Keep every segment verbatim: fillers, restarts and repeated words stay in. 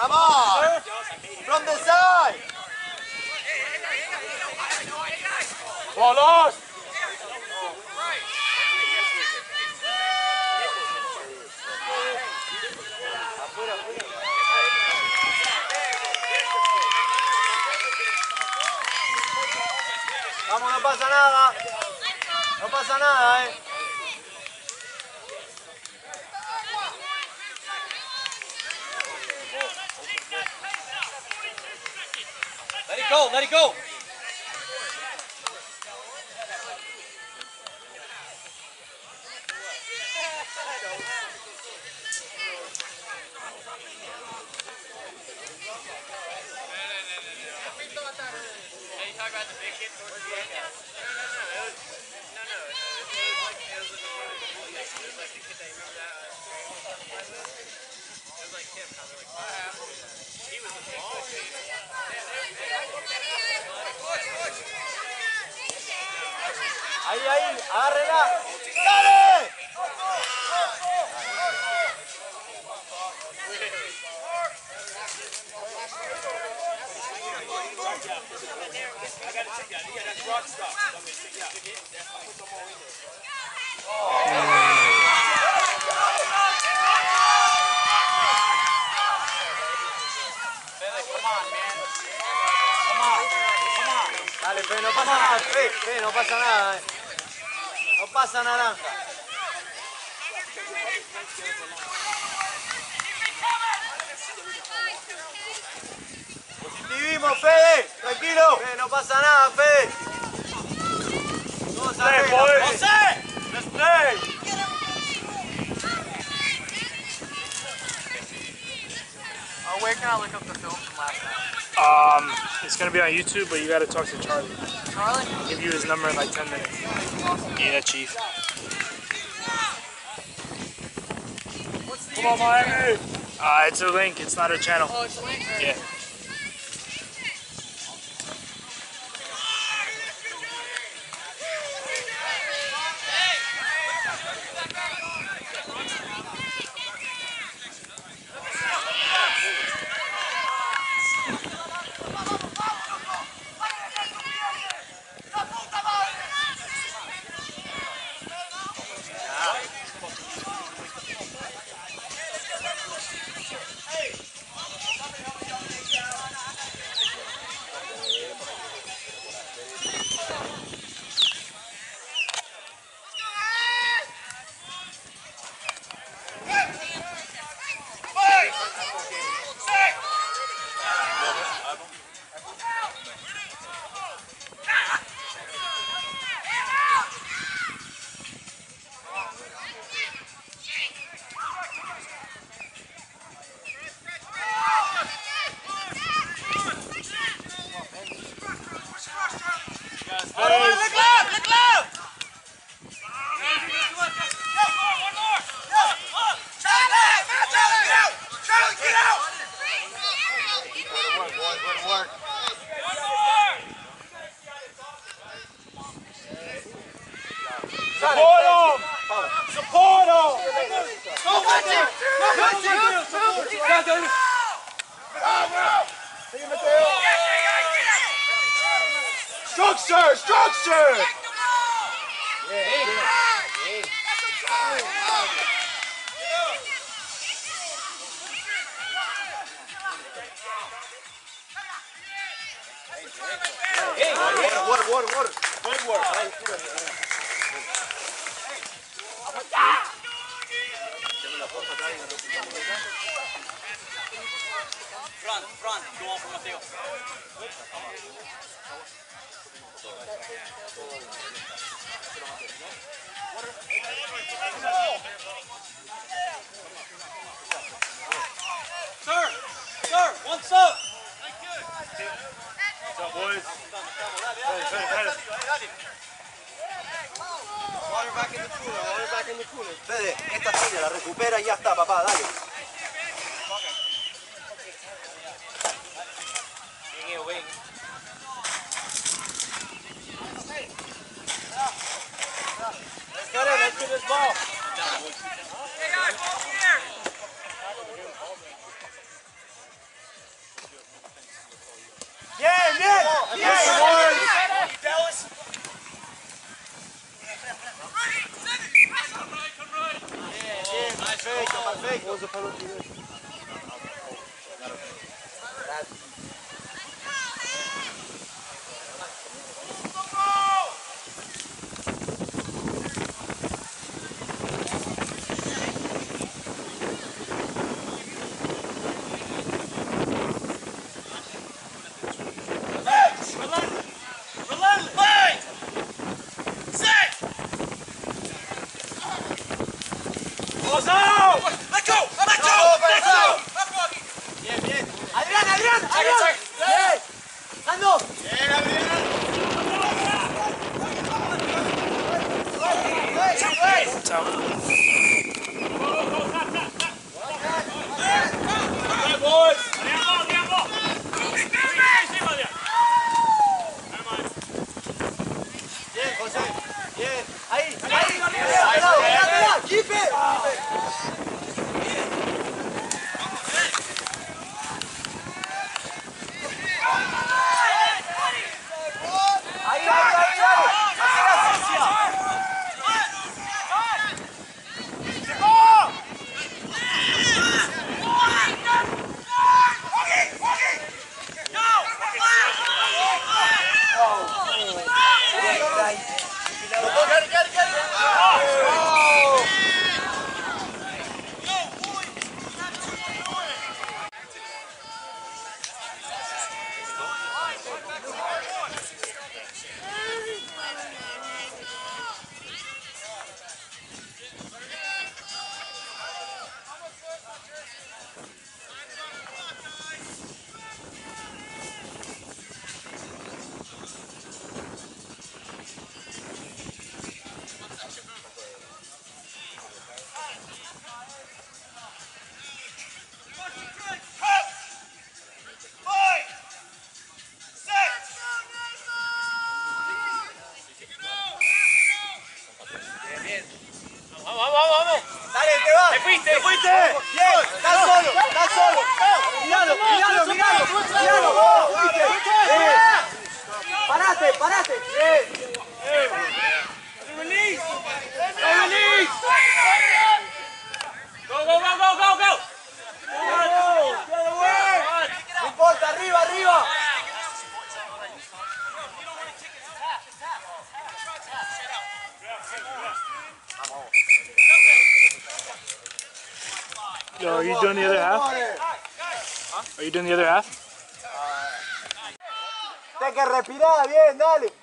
Come on! From the side! ¡Bolos! Vamos, no pasa nada. No pasa nada, eh. Let it go, let it go. Ahí, ahí, agárrela. ¡Dale! Dale, Fe, no pasa nada, Fe, Fe, no pasa nada, eh. No pasa naranja. Positivismo, Fede, tranquilo. Fede, no pasa nada, Fede. Todos arriba, Fede. ¡José! ¡Let's play! Oh, where can I look up the film from last night? Um, it's gonna be on YouTube, but you gotta talk to Charlie. Charlie? I'll give you his number in like ten minutes. Yeah, Chief. Come on, Miami! Uh, it's a link, it's not a channel. Oh, it's a link? Yeah. Support him! Support him! Go Matthew! Go Matthew! Structure! Structure! Water, water, water. Good work. Front, front, go on for Mateo. Sir, sir, what's up? What's up, boys? Water back in the cooler, water back in the cooler. Fede, esta silla la recupera y ya está, papá, dale. Let's get it, let's get this ball. Hey guys, ball here. Bien, perfecto, perfecto. Bien, bien. Adrián, Adrián, Adrián. Bien. Ando. Bien, Adrián. It's out. Bien, José. Bien. Ahí, ahí. Ahí, keep it. Ahí, ahí, ahí, ahí. Hacer asistencia. Dale, te vas. ¡Te fuiste! ¡Te fuiste! Bien, estás solo, estás solo. Míralo, míralo, míralo. Míralo, vos, fuiste. Bien. Parate, parate. Bien. Release! Go, release! Go, go, go, go, go, go! No importa, arriba, arriba. Yo, are you doing the other half? Are you doing the other half? Tienes que respirar, bien, dale.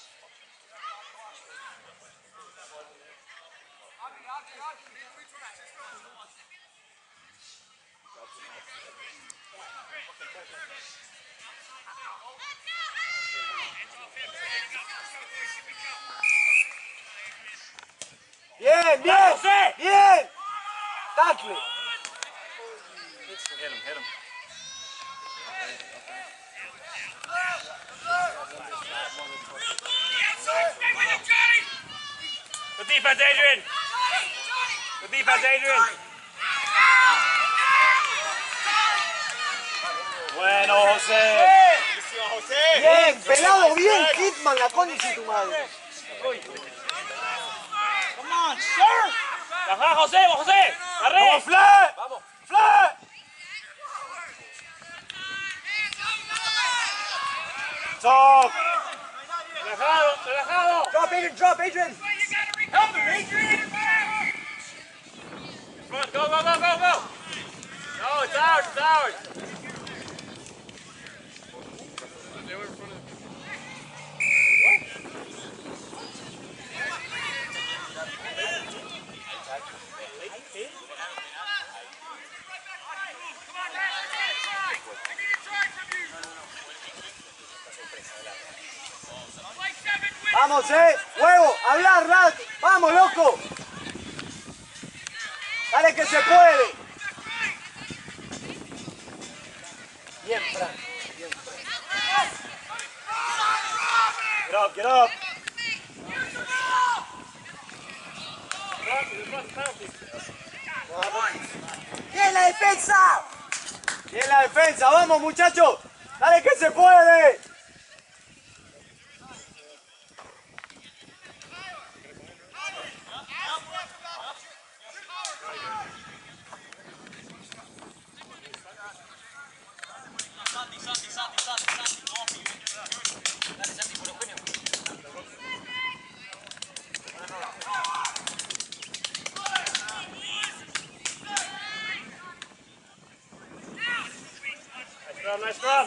Bien, bien, bien. Tackle. Hit him, hit him. Good defense, Adrian! Good defense, Adrian! Bueno, José! Bien, pelado, bien, Hitman, la concha de tu madre. Come on, sir! ¡Ajá, José, José! ¡Arre! ¡Vamos, flat! ¡Vamos, flat! Talk! ¡Relajado, relajado! Drop, Adrian, drop, Adrian! Help him, Adrian! Come on, go, go, go, go, go! No, it's ours, it's ours! Vamos, eh, huevo, hablar, Rat. Vamos, loco. Dale que se puede. Bien, Fran. Bien, Fran. Get up, get up. Bien la defensa. Bien la defensa, vamos, muchachos. Dale que se puede. Scrum, nice scrum.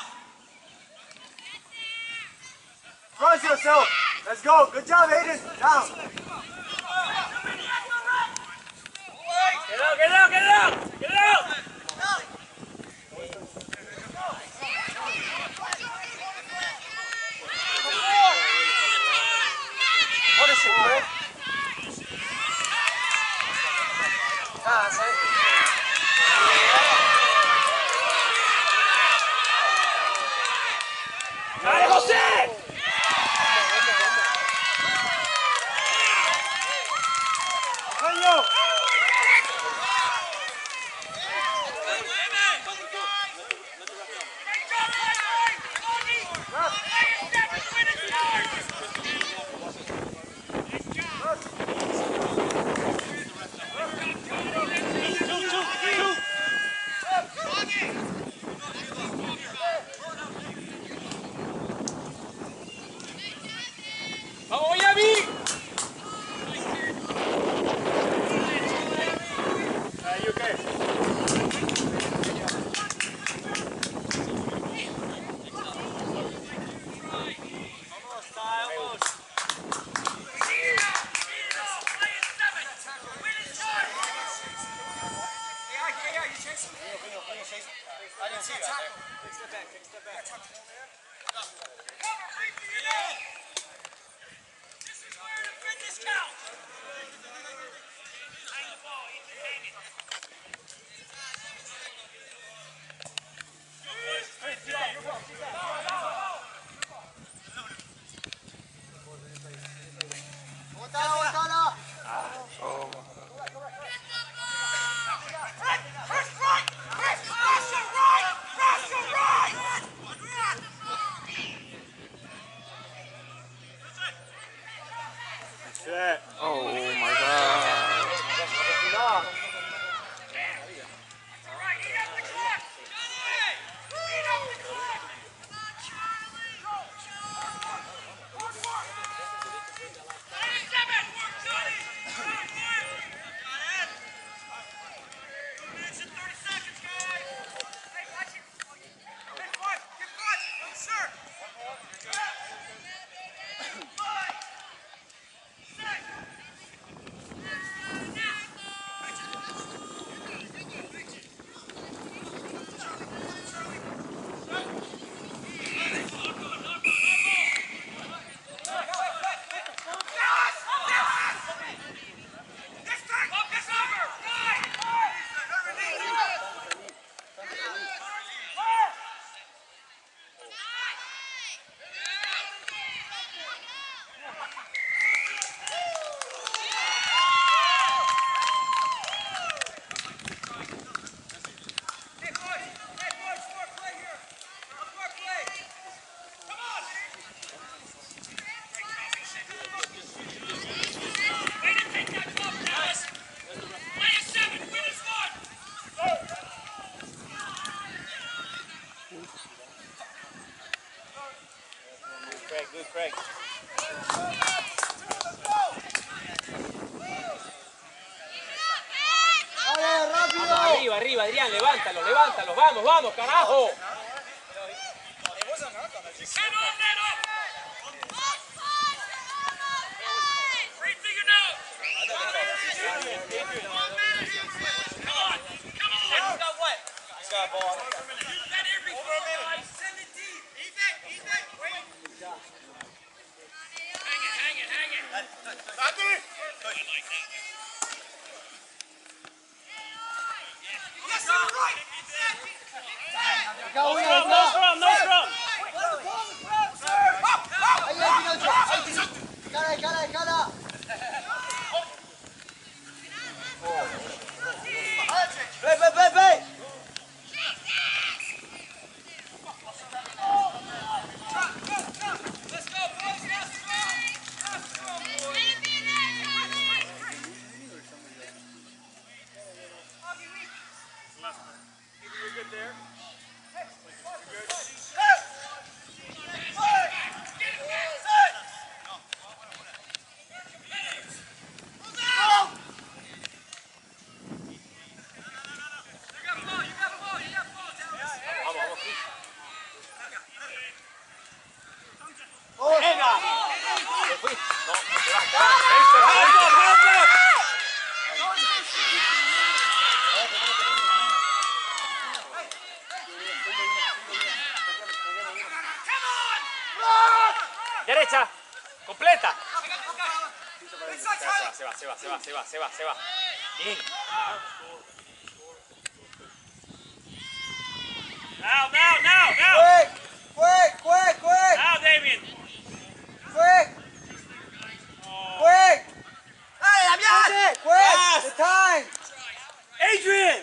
Trust yourself. Let's go. Good job, Aiden. Down. Get out, get out, get out! Get out! Punish it, Greg. Pass, eh? ¡Dale, José! Eugenio. ¡Vamos, Yavi! Are you okay? I didn't see that there. Take a step back, take a step back. This is where the fitness counts! Hang the ball, Ethan, hang it. Aguantala, aguantala. Shit. Oh my god. Craig, good Craig. ¡Vale, rápido! Arriba, arriba, Adrián, levántalo, levántalo, vamos, vamos, carajo. He's got a ball. No scrum, no scrum, no scrum! Ahí, ahí, Pinocho. Cara, cara, cara. Play, play, play, play. You're good there. You're good. Derecha. Completa. Se va, se va, se va, se va, se va, se va. Bien. Now, now, now, now. Quick, quick, quick, quick. Now, Damien. Quick. Quick. ¡Dale, Damián! Quick. The time. Adrian.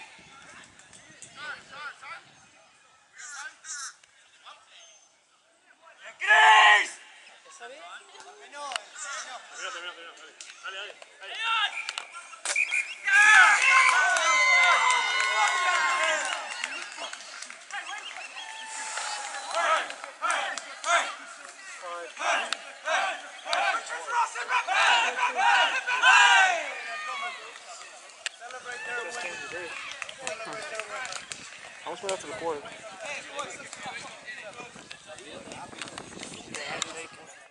Chris. How much we have to record?